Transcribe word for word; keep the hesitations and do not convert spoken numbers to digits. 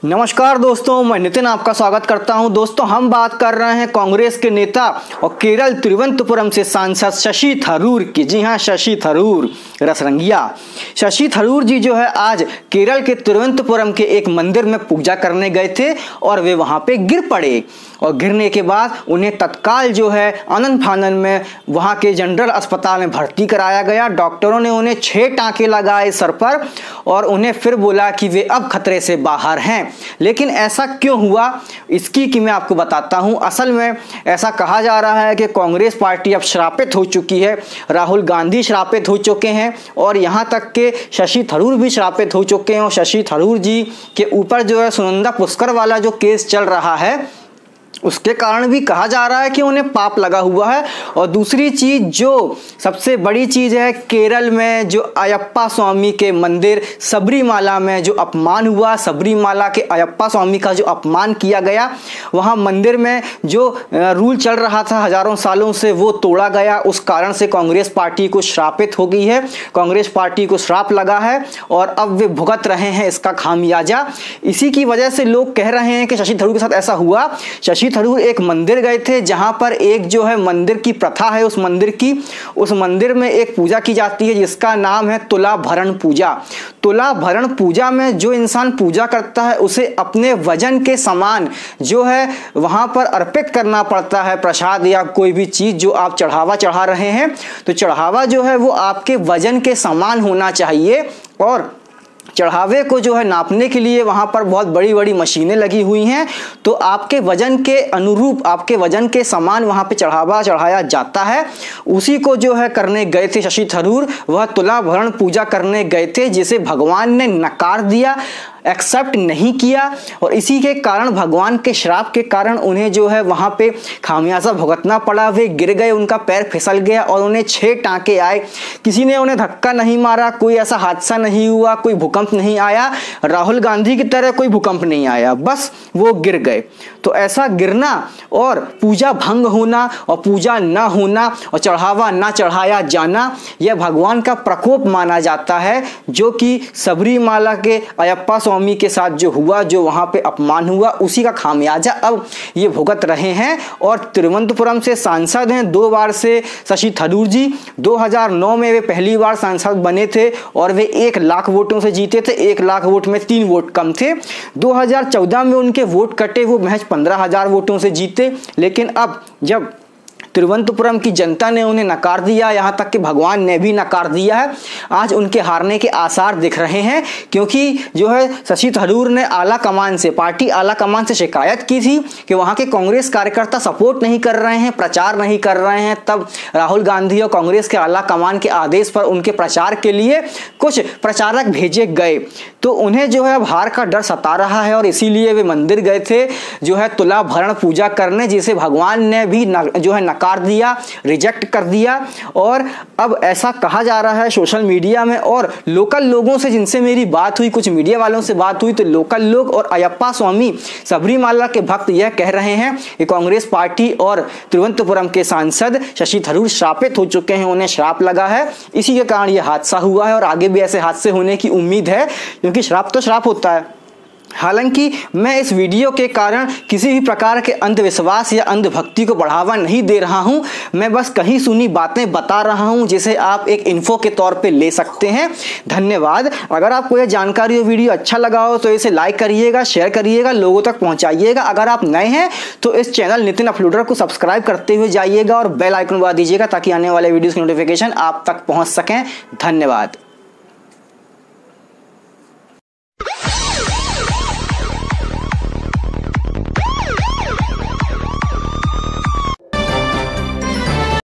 नमस्कार दोस्तों, मैं नितिन आपका स्वागत करता हूं। दोस्तों, हम बात कर रहे हैं कांग्रेस के नेता और केरल तिरुवनंतपुरम से सांसद शशि थरूर की। जी हां, शशि थरूर रसरंगिया। शशि थरूर जी जो है आज केरल के तिरुवनंतपुरम के एक मंदिर में पूजा करने गए थे और वे वहां पे गिर पड़े और गिरने के बाद उन्हें तत्काल जो है आनन फानन में वहां के जनरल अस्पताल में भर्ती कराया गया। डॉक्टरों ने उन्हें छह टांके लगाए सर पर और उन्हें फिर बोला कि वे अब खतरे से बाहर हैं। लेकिन ऐसा क्यों हुआ, इसकी की मैं आपको बताता हूं। असल में ऐसा कहा जा रहा है कि कांग्रेस पार्टी अब श्रापित हो चुकी है। राहुल गांधी श्रापित हो चुके हैं और यहां तक के शशि थरूर भी श्रापित हो चुके हैं। और शशि थरूर जी के ऊपर जो है सुनंदा पुष्कर वाला जो केस चल रहा है उसके कारण भी कहा जा रहा है कि उन्हें पाप लगा हुआ है। और दूसरी चीज, जो सबसे बड़ी चीज है, केरल में जो अयप्पा स्वामी के मंदिर सबरीमाला में जो अपमान हुआ, सबरीमाला के अयप्पा स्वामी का जो अपमान किया गया, वहां मंदिर में जो रूल चल रहा था हजारों सालों से वो तोड़ा गया। उस कारण से कांग्रेस पार्टी को श्रापित हो गई है, कांग्रेस पार्टी को श्राप लगा है और अब वे भुगत रहे हैं इसका खामियाजा। इसी की वजह से लोग कह रहे हैं कि शशि थरूर के साथ ऐसा हुआ। शशि थरूर एक मंदिर गए थे जहां पर एक जो है मंदिर की प्रथा है, उस मंदिर की उस मंदिर में एक पूजा की जाती है जिसका नाम है तुलाभरण पूजा। तुलाभरण पूजा में जो इंसान पूजा करता है उसे अपने वजन के समान जो है वहां पर अर्पित करना पड़ता है प्रसाद या कोई भी चीज जो आप चढ़ावा चढ़ा रहे हैं। तो चढ़ावा जो है वो आपके वजन के समान होना चाहिए और चढ़ावे को जो है नापने के लिए वहां पर बहुत बड़ी बड़ी मशीनें लगी हुई हैं। तो आपके वजन के अनुरूप, आपके वजन के समान वहां पे चढ़ावा चढ़ाया जाता है। उसी को जो है करने गए थे शशि थरूर। वह तुलाभरण पूजा करने गए थे जिसे भगवान ने नकार दिया, एक्सेप्ट नहीं किया और इसी के कारण, भगवान के श्राप के कारण उन्हें जो है वहां पे खामियाजा भुगतना पड़ा। वे गिर गए, उनका पैर फिसल गया और उन्हें छह टांके आए। किसी ने उन्हें धक्का नहीं मारा, कोई ऐसा हादसा नहीं हुआ, कोई भूकंप नहीं आया, राहुल गांधी की तरह कोई भूकंप नहीं आया, बस वो गिर गए। तो ऐसा गिरना और पूजा भंग होना और पूजा ना होना और चढ़ावा ना चढ़ाया जाना, यह भगवान का प्रकोप माना जाता है, जो कि सबरीमाला के अयप्पा स्वामी के साथ जो हुआ, जो वहां पे अपमान हुआ, उसी का खामियाजा अब ये भुगत रहे हैं। और तिरुवनंतपुरम से सांसद हैं दो बार से शशि थरूर जी। दो हज़ार नौ में वे पहली बार सांसद बने थे और वे एक लाख वोटों से जीते थे। एक लाख वोट में तीन वोट कम थे। दो हज़ार चौदह में उनके वोट कटे, वो महज पंद्रह हजार वोटों से जीते। लेकिन अब जब तिरुवनंतपुरम की जनता ने उन्हें नकार दिया, यहां तक कि भगवान ने भी नकार दिया है, आज उनके हारने के आसार दिख रहे हैं। क्योंकि जो है शशि थरूर ने आला कमान से, पार्टी आला कमान से शिकायत की थी कि वहां के कांग्रेस कार्यकर्ता सपोर्ट नहीं कर रहे हैं, प्रचार नहीं कर रहे हैं। तब राहुल गांधी और कांग्रेस के आला कमान के आदेश पर उनके प्रचार के लिए कुछ प्रचारक भेजे गए। तो उन्हें जो है अब हार का डर सता रहा है और इसीलिए वे मंदिर गए थे जो है तुलाभरण पूजा करने, जिसे भगवान ने भी न, जो है नकार दिया, रिजेक्ट कर दिया। और अब ऐसा कहा जा रहा है सोशल मीडिया में और लोकल लोगों से जिनसे मेरी बात हुई, कुछ मीडिया वालों से बात हुई, तो लोकल लोग और अयप्पा स्वामी सबरीमाला के भक्त यह कह रहे हैं कि कांग्रेस पार्टी और तिरुवनंतपुरम के सांसद शशि थरूर श्रापित हो चुके हैं, उन्हें श्राप लगा है। इसी के कारण यह हादसा हुआ है और आगे भी ऐसे हादसे होने की उम्मीद है, क्योंकि श्राप तो श्राप होता है। हालांकि मैं इस वीडियो के कारण किसी भी प्रकार के अंधविश्वास या अंधभक्ति को बढ़ावा नहीं दे रहा हूं। मैं बस कहीं सुनी बातें बता रहा हूं जिसे आप एक इन्फो के तौर पे ले सकते हैं। धन्यवाद। अगर आपको यह जानकारी और वीडियो अच्छा लगा हो तो इसे लाइक करिएगा, शेयर करिएगा, लोगों तक पहुंचाइएगा। अगर आप नए हैं तो इस चैनल नितिन अपलोडर को सब्सक्राइब करते हुए जाइएगा और बेल आइकन दबा दीजिएगा ताकि आने वाले वीडियोस की नोटिफिकेशन आप तक पहुंच सकें। धन्यवाद।